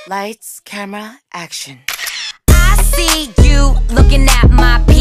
Lights, camera, action. I see you looking at my